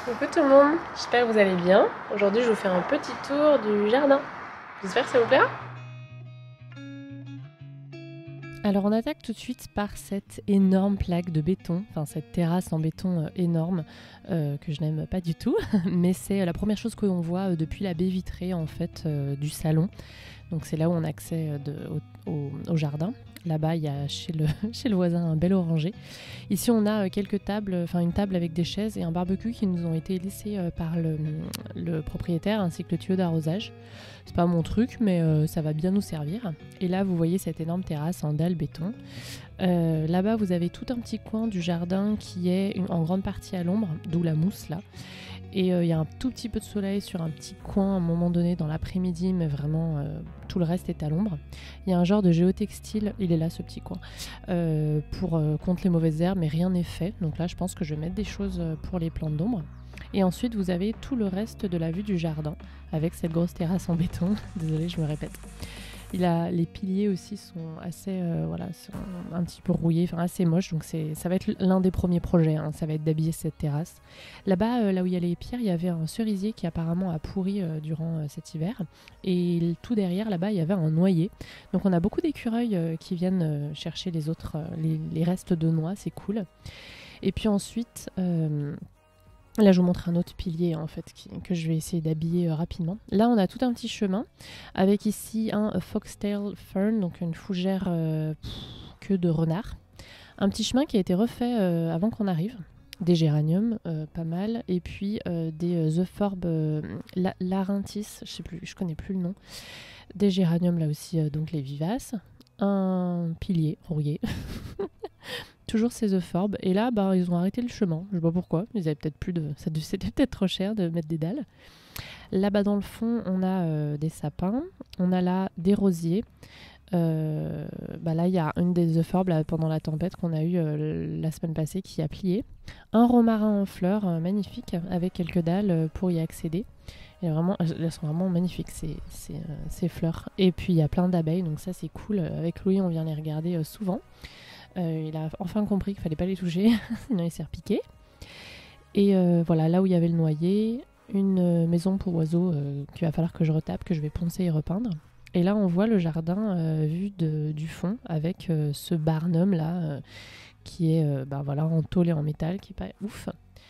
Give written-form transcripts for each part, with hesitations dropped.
Coucou tout le monde, j'espère que vous allez bien. Aujourd'hui je vais vous faire un petit tour du jardin. J'espère que ça vous plaira. Alors on attaque tout de suite par cette énorme plaque de béton, enfin cette terrasse en béton énorme que je n'aime pas du tout, mais c'est la première chose que l'on voit depuis la baie vitrée en fait du salon. Donc c'est là où on a accès au jardin. Là-bas, il y a chez le voisin un bel oranger. Ici, on a quelques tables, enfin une table avec des chaises et un barbecue qui nous ont été laissés par le propriétaire ainsi que le tuyau d'arrosage. C'est pas mon truc, mais ça va bien nous servir. Et là, vous voyez cette énorme terrasse en dalle béton. Là-bas, vous avez tout un petit coin du jardin qui est en grande partie à l'ombre, d'où la mousse là. Et il y a un tout petit peu de soleil sur un petit coin à un moment donné dans l'après-midi, mais vraiment tout le reste est à l'ombre. Il y a un genre de géotextile, il est là ce petit coin, pour contre les mauvaises herbes, mais rien n'est fait. Donc là je pense que je vais mettre des choses pour les plantes d'ombre. Et ensuite vous avez tout le reste de la vue du jardin, avec cette grosse terrasse en béton. Désolée, je me répète. Les piliers aussi sont assez, sont un petit peu rouillés, enfin assez moches, donc ça va être l'un des premiers projets, hein, ça va être d'habiller cette terrasse. Là-bas, là où il y a les pierres, il y avait un cerisier qui apparemment a pourri durant cet hiver, et tout derrière, là-bas, il y avait un noyer. Donc on a beaucoup d'écureuils qui viennent chercher les autres, les restes de noix, c'est cool. Et puis ensuite... Là, je vous montre un autre pilier en fait que je vais essayer d'habiller rapidement. Là, on a tout un petit chemin avec ici un foxtail fern, donc une fougère queue de renard. Un petit chemin qui a été refait avant qu'on arrive. Des géraniums, pas mal, et puis des euphorbes laryntis, je connais plus le nom. Des géraniums là aussi, donc les vivaces. Un pilier rouillé. Toujours ces euphorbes. Et là, ils ont arrêté le chemin. Je sais pas pourquoi. Ils avaient peut-être plus de. C'était peut-être trop cher de mettre des dalles. Là-bas dans le fond, on a des sapins. On a là des rosiers. Là, il y a une des euphorbes là, pendant la tempête qu'on a eue la semaine passée qui a plié. Un romarin en fleurs magnifique avec quelques dalles pour y accéder. Et vraiment, elles sont vraiment magnifiques ces fleurs. Et puis il y a plein d'abeilles, donc ça c'est cool. Avec Louis, on vient les regarder souvent. Il a enfin compris qu'il fallait pas les toucher, sinon il s'est repiqué. Et voilà, là où il y avait le noyer, une maison pour oiseaux qu'il va falloir que je retape, que je vais poncer et repeindre. Et là, on voit le jardin vu du fond avec ce barnum là qui est en tôle et en métal, qui est pas ouf.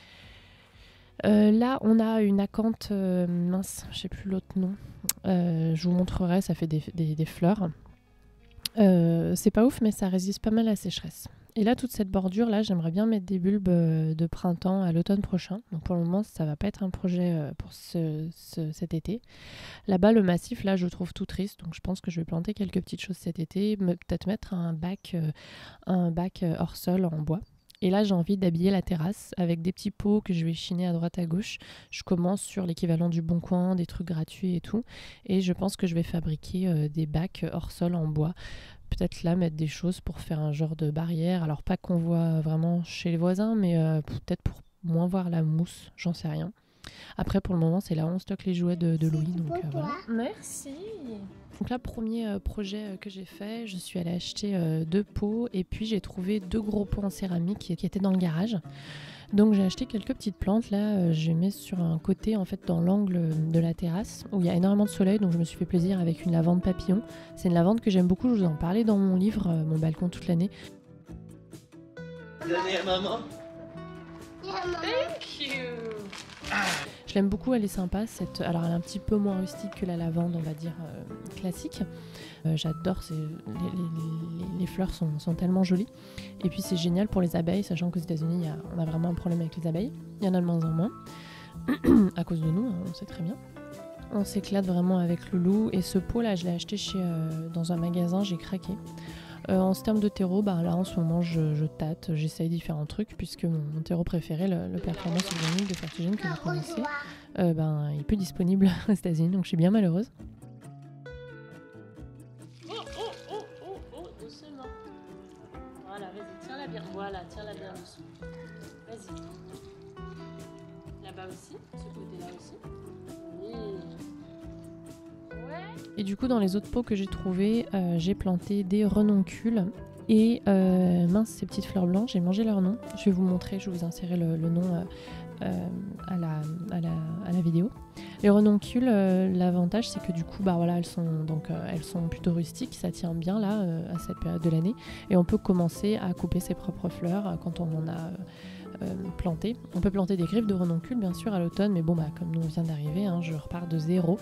Là, on a une acanthe mince, je sais plus l'autre nom. Je vous montrerai, ça fait des fleurs. C'est pas ouf, mais ça résiste pas mal à la sécheresse. Et là, toute cette bordure, là, j'aimerais bien mettre des bulbes de printemps à l'automne prochain. Donc pour le moment, ça va pas être un projet pour cet été. Là-bas, le massif, là, je le trouve tout triste. Donc je pense que je vais planter quelques petites choses cet été. Peut-être mettre un bac hors sol en bois. Et là, j'ai envie d'habiller la terrasse avec des petits pots que je vais chiner à droite à gauche. Je commence sur l'équivalent du Bon Coin, des trucs gratuits et tout. Et je pense que je vais fabriquer des bacs hors sol en bois. Peut-être là mettre des choses pour faire un genre de barrière. Alors pas qu'on voit vraiment chez les voisins, mais peut-être pour moins voir la mousse, j'en sais rien. Après pour le moment c'est là où on stocke les jouets de Louis. Donc voilà. Merci. Donc là, premier projet que j'ai fait, je suis allée acheter 2 pots et puis j'ai trouvé 2 gros pots en céramique qui étaient dans le garage. Donc j'ai acheté quelques petites plantes. Là, je les mets sur un côté, en fait, dans l'angle de la terrasse où il y a énormément de soleil. Donc je me suis fait plaisir avec une lavande papillon. C'est une lavande que j'aime beaucoup. Je vous en parlais dans mon livre, Mon balcon toute l'année. Donnez à maman. Thank you. Je l'aime beaucoup, elle est sympa. Alors elle est un petit peu moins rustique que la lavande, on va dire, classique. J'adore, les fleurs sont tellement jolies. Et puis c'est génial pour les abeilles, sachant qu'aux États-Unis, on a vraiment un problème avec les abeilles. Il y en a de moins en moins, à cause de nous, on sait très bien. On s'éclate vraiment avec Loulou. Et ce pot-là, je l'ai acheté dans un magasin, j'ai craqué. En termes de terreau, là en ce moment je tâte, j'essaye différents trucs puisque mon terreau préféré, le Performance Organique de Fertigène que vous connaissez, il est plus disponible aux États-Unis, donc je suis bien malheureuse. Oh, doucement. Voilà, vas-y, tiens-la bien. Voilà, tiens-la bien doucement. Vas-y. Là-bas aussi, ce côté-là aussi. Oui. Et du coup, dans les autres pots que j'ai trouvés, j'ai planté des renoncules et ces petites fleurs blanches, j'ai mangé leur nom. Je vais vous montrer, je vais vous insérer le nom à la vidéo. Les renoncules, l'avantage c'est que du coup voilà, elles sont plutôt rustiques, ça tient bien là à cette période de l'année et on peut commencer à couper ses propres fleurs quand on en a planté. On peut planter des griffes de renoncules bien sûr à l'automne, mais bon comme nous on vient d'arriver, je repars de zéro,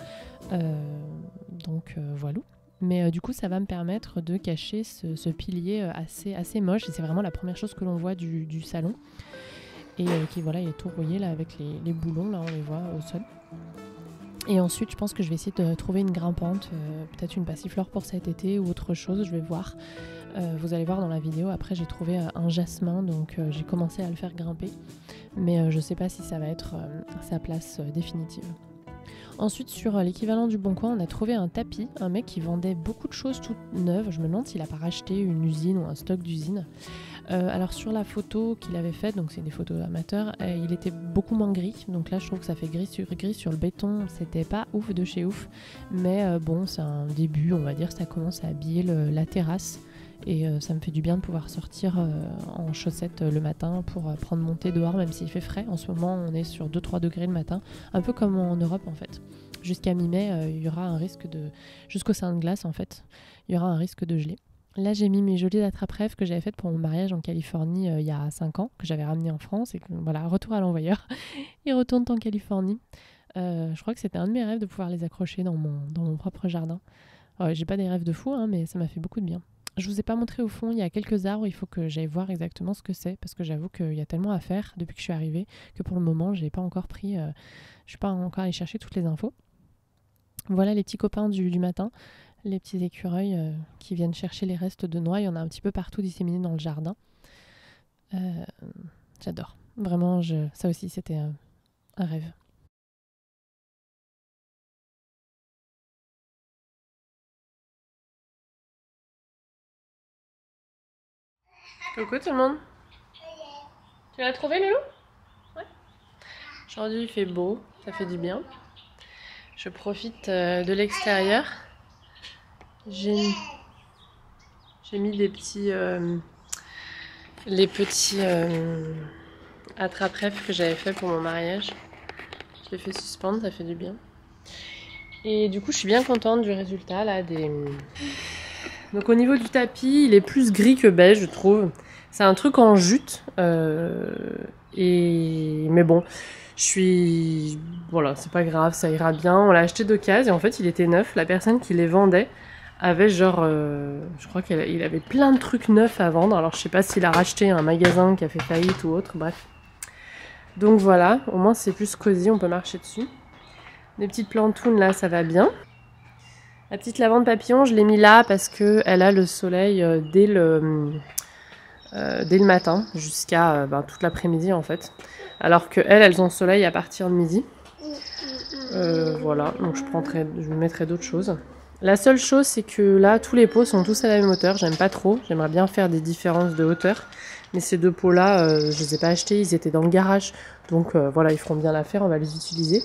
voilà. Mais du coup ça va me permettre de cacher ce pilier assez moche et c'est vraiment la première chose que l'on voit du salon et qui voilà, il est tout rouillé là avec les boulons, là on les voit au sol. Et ensuite je pense que je vais essayer de trouver une grimpante, peut-être une passiflore pour cet été ou autre chose, je vais voir. Vous allez voir dans la vidéo, après j'ai trouvé un jasmin, donc j'ai commencé à le faire grimper, mais je sais pas si ça va être sa place définitive. Ensuite sur l'équivalent du Bon Coin, on a trouvé un tapis, un mec qui vendait beaucoup de choses toutes neuves, je me demande s'il a pas racheté une usine ou un stock d'usine. Alors sur la photo qu'il avait faite, donc c'est des photos amateurs, il était beaucoup moins gris, donc là je trouve que ça fait gris sur le béton, c'était pas ouf de chez ouf, mais bon c'est un début, on va dire, ça commence à habiller la terrasse et ça me fait du bien de pouvoir sortir en chaussettes le matin pour prendre mon thé dehors même s'il fait frais. En ce moment on est sur 2-3 degrés le matin, un peu comme en Europe en fait. Jusqu'à mi-mai il y aura un risque de... jusqu'au sein de glace en fait, il y aura un risque de geler. Là, j'ai mis mes jolies attrape-rêves que j'avais faites pour mon mariage en Californie il y a 5 ans, que j'avais ramené en France et que voilà, retour à l'envoyeur. Ils retournent en Californie. Je crois que c'était un de mes rêves de pouvoir les accrocher dans mon propre jardin. J'ai pas des rêves de fou, mais ça m'a fait beaucoup de bien. Je vous ai pas montré au fond, il y a quelques arbres, il faut que j'aille voir exactement ce que c'est, parce que j'avoue qu'il y a tellement à faire depuis que je suis arrivée, que pour le moment, j'ai pas encore pris, je suis pas encore allée chercher toutes les infos. Voilà les petits copains du matin. Les petits écureuils qui viennent chercher les restes de noix. Il y en a un petit peu partout disséminés dans le jardin. J'adore. Vraiment, ça aussi, c'était un rêve. Coucou tout le monde. Tu l'as trouvé, Loulou? Ouais. Aujourd'hui, il fait beau. Ça fait du bien. Je profite de l'extérieur. J'ai mis des petits... les petits attrape-rêves que j'avais fait pour mon mariage. Je les fais suspendre, ça fait du bien. Et du coup, je suis bien contente du résultat là. Donc au niveau du tapis, il est plus gris que beige, je trouve. C'est un truc en jute. Mais bon, voilà, c'est pas grave, ça ira bien. On l'a acheté d'occasion et en fait, il était neuf. La personne qui les vendait avait genre... je crois qu'il avait plein de trucs neufs à vendre. Alors je sais pas s'il a racheté un magasin qui a fait faillite ou autre, bref. Donc voilà, au moins c'est plus cosy, on peut marcher dessus. Les petites plantounes là, ça va bien. La petite lavande papillon, je l'ai mis là parce qu'elle a le soleil dès le matin jusqu'à toute l'après-midi en fait. Alors qu'elles ont le soleil à partir de midi. Voilà, donc je me mettrai d'autres choses. La seule chose, c'est que là, tous les pots sont tous à la même hauteur. J'aime pas trop. J'aimerais bien faire des différences de hauteur. Mais ces deux pots-là, je les ai pas achetés. Ils étaient dans le garage. Donc voilà, ils feront bien l'affaire. On va les utiliser.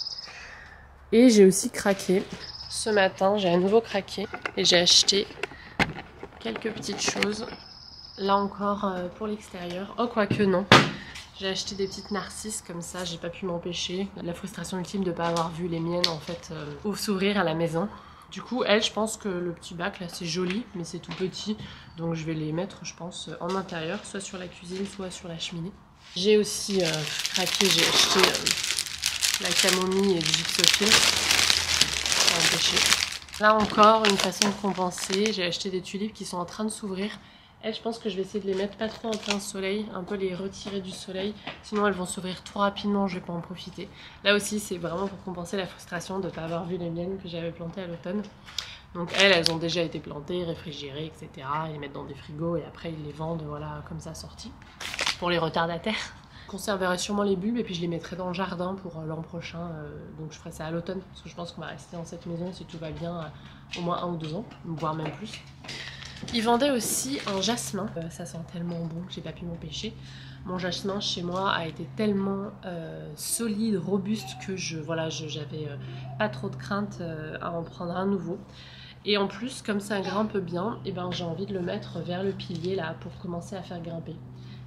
Et j'ai aussi craqué. Ce matin, j'ai à nouveau craqué. Et j'ai acheté quelques petites choses. Là encore, pour l'extérieur. Oh, quoique non. J'ai acheté des petites narcisses comme ça. J'ai pas pu m'empêcher. La frustration ultime de pas avoir vu les miennes, en fait, s'ouvrir à la maison. Du coup, je pense que le petit bac là c'est joli, mais c'est tout petit, donc je vais les mettre, je pense, en intérieur, soit sur la cuisine, soit sur la cheminée. J'ai aussi craqué, j'ai acheté la camomille et du gypsophile pour empêcher. Là encore, une façon de compenser, j'ai acheté des tulipes qui sont en train de s'ouvrir. Je pense que je vais essayer de les mettre pas trop en plein soleil, un peu les retirer du soleil, sinon elles vont s'ouvrir trop rapidement, je vais pas en profiter. Là aussi c'est vraiment pour compenser la frustration de ne pas avoir vu les miennes que j'avais plantées à l'automne. Donc elles ont déjà été plantées, réfrigérées, etc. Ils les mettent dans des frigos et après ils les vendent voilà, comme ça sortis, pour les retardataires. Je conserverai sûrement les bulbes et puis je les mettrai dans le jardin pour l'an prochain, donc je ferai ça à l'automne, parce que je pense qu'on va rester dans cette maison si tout va bien au moins 1 ou 2 ans, voire même plus. Ils vendaient aussi un jasmin, ça sent tellement bon que j'ai pas pu m'empêcher. Mon jasmin chez moi a été tellement solide, robuste que j'avais pas trop de crainte à en prendre un nouveau. Et en plus, comme ça grimpe bien, et j'ai envie de le mettre vers le pilier là pour commencer à faire grimper.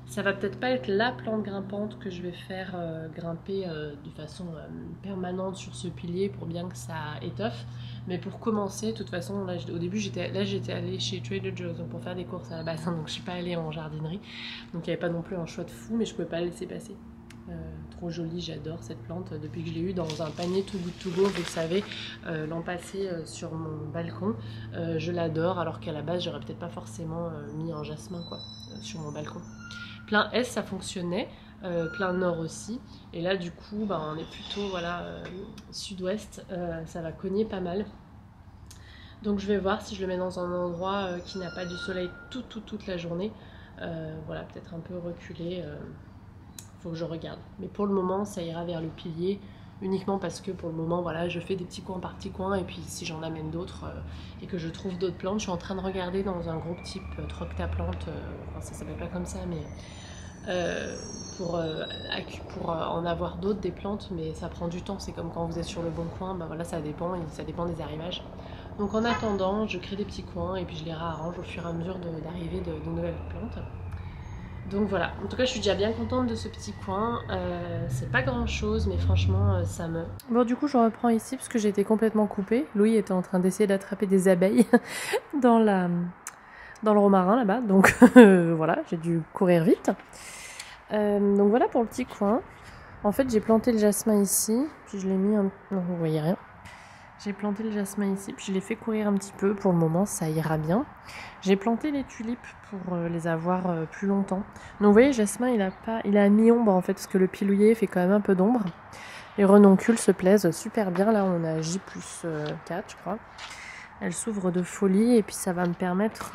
Ça va peut-être pas être la plante grimpante que je vais faire grimper de façon permanente sur ce pilier pour bien que ça étoffe. Mais pour commencer, de toute façon, là, au début, j'étais allée chez Trader Joe's pour faire des courses à la base, hein, donc je suis pas allée en jardinerie. Donc il n'y avait pas non plus un choix de fou, mais je pouvais pas la laisser passer. Trop jolie, j'adore cette plante depuis que je l'ai eue dans un panier Too Good To Go, vous le savez, l'an passé sur mon balcon. Je l'adore, alors qu'à la base, j'aurais peut-être pas forcément mis un jasmin quoi, sur mon balcon. Plein Est, ça fonctionnait, plein Nord aussi. Et là, du coup, bah, on est plutôt voilà, sud-ouest, ça va cogner pas mal. Donc je vais voir si je le mets dans un endroit qui n'a pas du soleil toute la journée. Voilà, peut-être un peu reculé. Faut que je regarde. Mais pour le moment, ça ira vers le pilier, uniquement parce que pour le moment, voilà, je fais des petits coins par petits coins, et puis si j'en amène d'autres et que je trouve d'autres plantes, je suis en train de regarder dans un groupe type Troctaplante, enfin ça s'appelle pas comme ça, mais pour en avoir d'autres des plantes, mais ça prend du temps. C'est comme quand vous êtes sur le bon coin, ben voilà, ça dépend des arrivages. Donc en attendant, je crée des petits coins et puis je les réarrange au fur et à mesure d'arrivée de nouvelles plantes. Donc voilà, en tout cas je suis déjà bien contente de ce petit coin, c'est pas grand chose mais franchement ça me... Bon du coup je reprends ici parce que j'ai été complètement coupée. Louis était en train d'essayer d'attraper des abeilles dans le romarin là-bas, donc voilà, j'ai dû courir vite. Donc voilà pour le petit coin. En fait j'ai planté le jasmin ici, puis je l'ai mis un... Non vous voyez rien. J'ai planté le jasmin ici, puis je l'ai fait courir un petit peu. Pour le moment, ça ira bien. J'ai planté les tulipes pour les avoir plus longtemps. Donc vous voyez, le jasmin, il a à mi-ombre en fait, parce que le pilouier fait quand même un peu d'ombre. Les renoncules se plaisent super bien. Là, on a J+4, je crois. Elle s'ouvre de folie, et puis ça va me permettre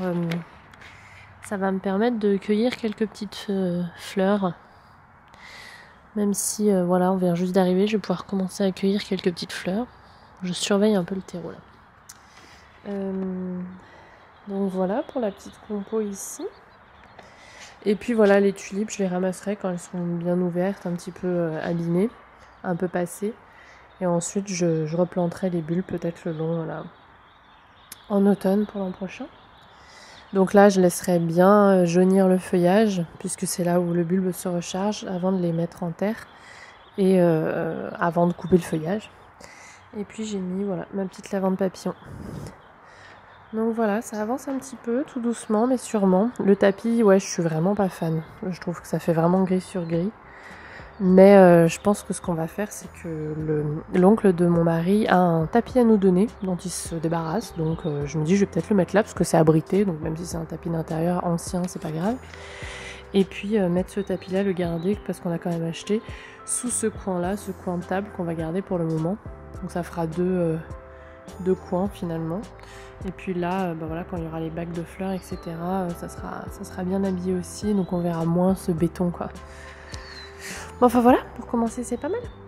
de cueillir quelques petites fleurs. Même si, voilà, on vient juste d'arriver, je vais pouvoir commencer à cueillir quelques petites fleurs. Je surveille un peu le terreau là. Donc voilà pour la petite compo ici. Et puis voilà, les tulipes, je les ramasserai quand elles sont bien ouvertes, un petit peu abîmées, un peu passées. Et ensuite, je replanterai les bulbes peut-être le long là, en automne pour l'an prochain. Donc là, je laisserai bien jaunir le feuillage, puisque c'est là où le bulbe se recharge, avant de les mettre en terre et avant de couper le feuillage. Et puis j'ai mis voilà, ma petite lavande papillon. Donc voilà, ça avance un petit peu, tout doucement mais sûrement. Le tapis, ouais, je suis vraiment pas fan. Je trouve que ça fait vraiment gris sur gris. Mais je pense que ce qu'on va faire, c'est que l'oncle de mon mari a un tapis à nous donner, dont il se débarrasse. Donc je me dis, je vais peut-être le mettre là, parce que c'est abrité. Donc même si c'est un tapis d'intérieur ancien, c'est pas grave. Et puis mettre ce tapis-là, le garder, parce qu'on l'a quand même acheté, sous ce coin-là, ce coin de table qu'on va garder pour le moment. Donc ça fera deux coins finalement. Et puis là, bah voilà, quand il y aura les bacs de fleurs, etc., ça sera bien habillé aussi. Donc on verra moins ce béton quoi. Bon, enfin voilà, pour commencer c'est pas mal.